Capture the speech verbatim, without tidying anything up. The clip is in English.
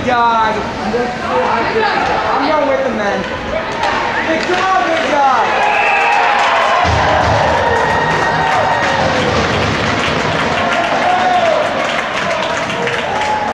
dog. I'm going with the men. Hey, come on.